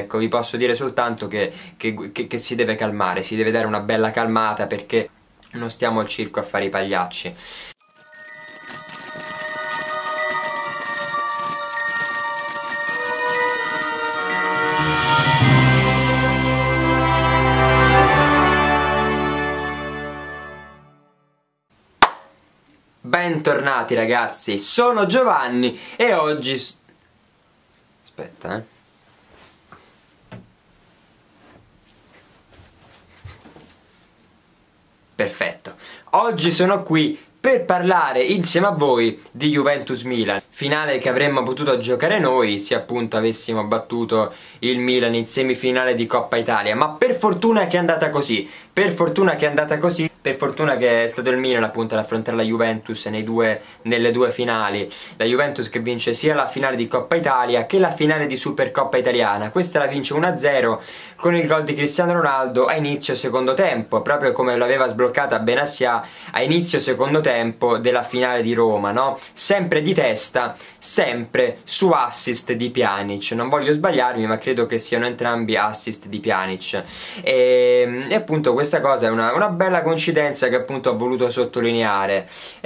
Ecco, vi posso dire soltanto che si deve calmare, si deve dare una bella calmata, perché non stiamo al circo a fare i pagliacci. Bentornati ragazzi, sono Giovanni e oggi... Aspetta, Perfetto. Oggi sono qui per parlare insieme a voi di Juventus-Milan, finale che avremmo potuto giocare noi se appunto avessimo battuto il Milan in semifinale di Coppa Italia, ma per fortuna che è andata così, per fortuna che è stato il Milan appunto ad affrontare la Juventus nelle due finali, la Juventus che vince sia la finale di Coppa Italia che la finale di Supercoppa Italiana. Questa la vince 1-0 con il gol di Cristiano Ronaldo a inizio secondo tempo, proprio come l'aveva sbloccata Benassia a inizio secondo tempo della finale di Roma, no? Sempre di testa, sempre su assist di Pjanic. Non voglio sbagliarmi, ma credo che siano entrambi assist di Pjanic. E appunto questa cosa è una bella coincidenza che appunto ho voluto sottolineare.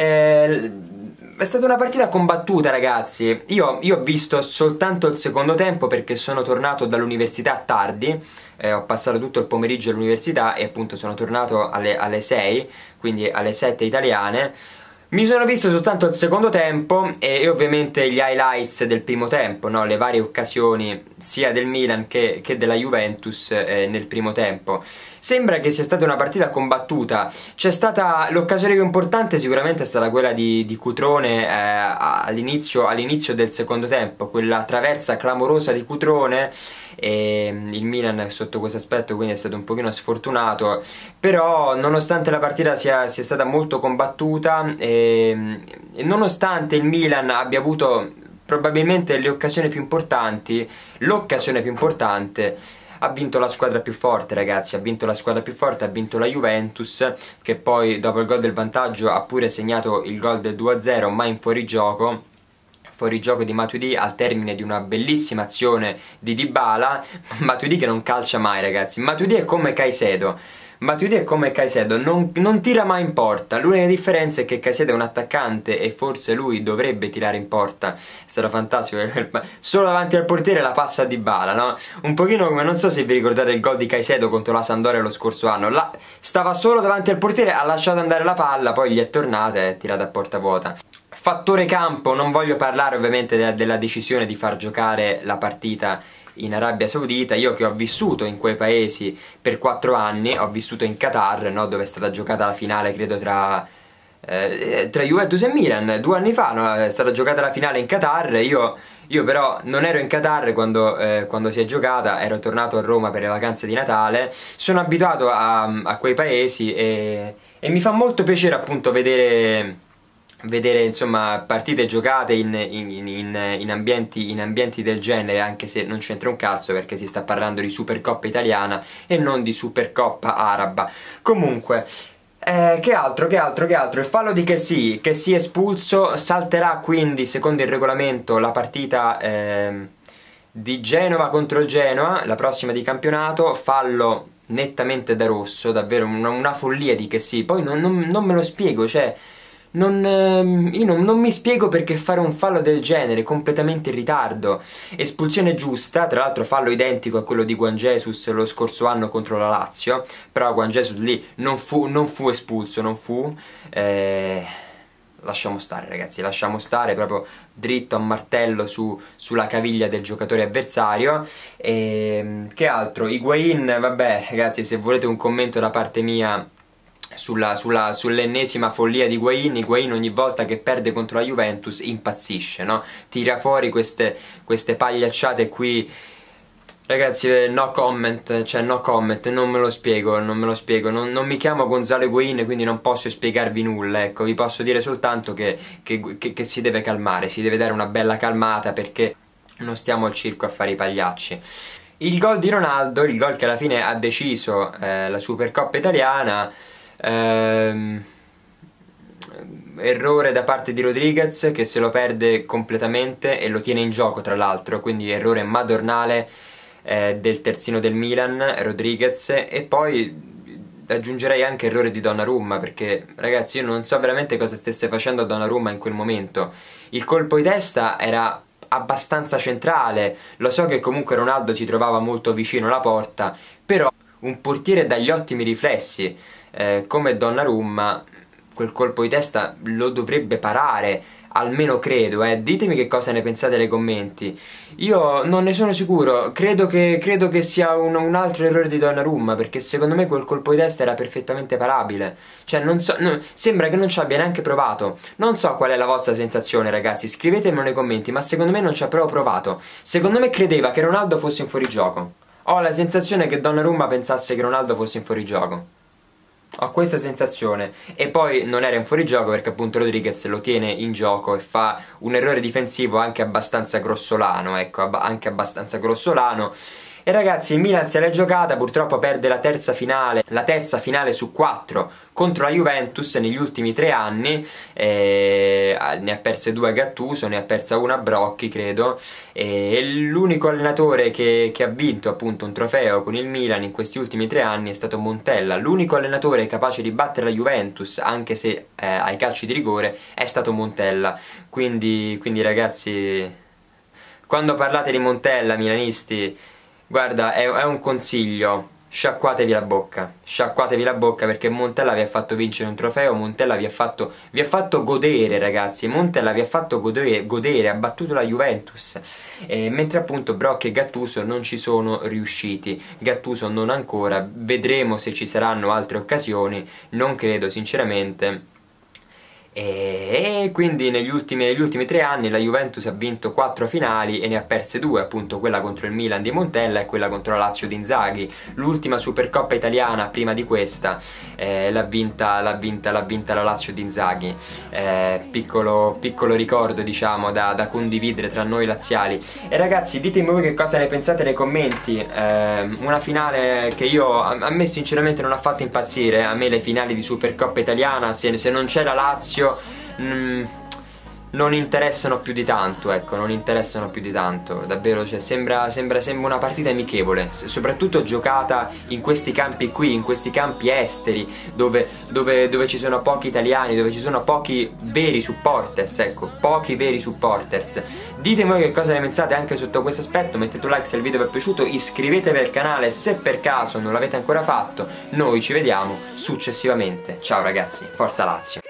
È stata una partita combattuta, ragazzi. Io ho visto soltanto il secondo tempo perché sono tornato dall'università tardi. Ho passato tutto il pomeriggio all'università e appunto sono tornato alle 6, quindi alle 7 italiane. Mi sono visto soltanto il secondo tempo e ovviamente gli highlights del primo tempo, no? Le varie occasioni sia del Milan che della Juventus nel primo tempo. Sembra che sia stata una partita combattuta. C'è stata l'occasione più importante, sicuramente è stata quella di Cutrone all'inizio del secondo tempo, quella traversa clamorosa di Cutrone. E il Milan sotto questo aspetto quindi è stato un pochino sfortunato, però nonostante la partita sia stata molto combattuta e nonostante il Milan abbia avuto probabilmente le occasioni più importanti, l'occasione più importante, ha vinto la squadra più forte, ragazzi. Ha vinto la squadra più forte, ha vinto la Juventus, che poi dopo il gol del vantaggio ha pure segnato il gol del 2-0 ma in fuorigioco di Matuidi al termine di una bellissima azione di Dybala. Matuidi che non calcia mai, ragazzi. Matuidi è come Caicedo. Non tira mai in porta. L'unica differenza è che Caicedo è un attaccante e forse lui dovrebbe tirare in porta. È stato fantastico. Solo davanti al portiere la passa a Dybala, no? Un pochino come, non so se vi ricordate il gol di Caicedo contro la Sampdoria lo scorso anno. Là stava solo davanti al portiere, ha lasciato andare la palla, poi gli è tornata e è tirata a porta vuota. Fattore campo, non voglio parlare ovviamente della decisione di far giocare la partita in Arabia Saudita. Io che ho vissuto in quei paesi per 4 anni, ho vissuto in Qatar, no, dove è stata giocata la finale credo tra Juventus e Milan 2 anni fa, no? È stata giocata la finale in Qatar. Io però non ero in Qatar quando si è giocata, ero tornato a Roma per le vacanze di Natale. Sono abituato a quei paesi e mi fa molto piacere appunto vedere insomma partite giocate in ambienti del genere, anche se non c'entra un cazzo perché si sta parlando di Supercoppa italiana e non di Supercoppa araba. Comunque che altro? Il fallo di Kessie espulso. Salterà quindi secondo il regolamento la partita di Genova contro il Genoa, la prossima di campionato. Fallo nettamente da rosso, davvero una follia di Kessie. Poi non me lo spiego, cioè io non mi spiego perché fare un fallo del genere, completamente in ritardo. Espulsione giusta, tra l'altro fallo identico a quello di Juan Jesus lo scorso anno contro la Lazio, però Juan Jesus lì non fu espulso, lasciamo stare, ragazzi, lasciamo stare, proprio dritto a martello sulla caviglia del giocatore avversario. Che altro? Higuain, vabbè ragazzi, se volete un commento da parte mia sull'ennesima follia di Higuain ogni volta che perde contro la Juventus impazzisce, no? Tira fuori queste pagliacciate qui. Ragazzi, no comment, cioè no comment, non me lo spiego, non mi chiamo Gonzalo Higuain, quindi non posso spiegarvi nulla, ecco. Vi posso dire soltanto che si deve calmare, si deve dare una bella calmata, perché non stiamo al circo a fare i pagliacci. Il gol di Ronaldo, il gol che alla fine ha deciso la Supercoppa italiana, errore da parte di Rodriguez che se lo perde completamente e lo tiene in gioco, tra l'altro, quindi errore madornale. del terzino del Milan, Rodriguez, e poi aggiungerei anche errore di Donnarumma, perché ragazzi io non so veramente cosa stesse facendo Donnarumma in quel momento. Il colpo di testa era abbastanza centrale, lo so che comunque Ronaldo si trovava molto vicino alla porta, però un portiere dagli ottimi riflessi come Donnarumma quel colpo di testa lo dovrebbe parare, almeno credo, ditemi che cosa ne pensate nei commenti. Io non ne sono sicuro, credo che sia un altro errore di Donnarumma, perché secondo me quel colpo di testa era perfettamente parabile. Cioè non so, sembra che non ci abbia neanche provato. Non so qual è la vostra sensazione, ragazzi, scrivetemelo nei commenti, ma secondo me non ci ha proprio provato. Secondo me credeva che Ronaldo fosse in fuorigioco. Ho la sensazione che Donnarumma pensasse che Ronaldo fosse in fuorigioco. Ho questa sensazione. E poi non era in fuorigioco perché appunto Rodriguez lo tiene in gioco e fa un errore difensivo anche abbastanza grossolano, ecco, anche abbastanza grossolano. E ragazzi, il Milan se l'è giocata, purtroppo perde la terza finale su 4 contro la Juventus negli ultimi 3 anni, ne ha perse 2 a Gattuso, ne ha persa una a Brocchi credo, e l'unico allenatore che ha vinto appunto un trofeo con il Milan in questi ultimi 3 anni è stato Montella. L'unico allenatore capace di battere la Juventus, anche se ai calci di rigore, è stato Montella. Quindi ragazzi, quando parlate di Montella, milanisti, guarda, è un consiglio, sciacquatevi la bocca perché Montella vi ha fatto vincere un trofeo, Montella vi ha fatto godere, ragazzi, Montella vi ha fatto godere, ha battuto la Juventus, mentre appunto Brocchi e Gattuso non ci sono riusciti. Gattuso non ancora, vedremo se ci saranno altre occasioni, non credo sinceramente. E quindi negli ultimi 3 anni la Juventus ha vinto 4 finali e ne ha perse 2, appunto quella contro il Milan di Montella e quella contro la Lazio di Inzaghi. L'ultima Supercoppa italiana prima di questa l'ha vinta la Lazio di Inzaghi. Piccolo ricordo, diciamo, da condividere tra noi laziali. E ragazzi, ditemi voi che cosa ne pensate nei commenti. Una finale che a me sinceramente non ha fatto impazzire. A me le finali di Supercoppa italiana, se non c'è la Lazio, non interessano più di tanto, ecco, non interessano più di tanto, davvero, cioè sembra una partita amichevole, soprattutto giocata in questi campi qui, in questi campi esteri, dove ci sono pochi italiani, dove ci sono pochi veri supporters, ecco, pochi veri supporters. Ditemi voi che cosa ne pensate anche sotto questo aspetto, mettete un like se il video vi è piaciuto, iscrivetevi al canale se per caso non l'avete ancora fatto, noi ci vediamo successivamente. Ciao ragazzi, forza Lazio!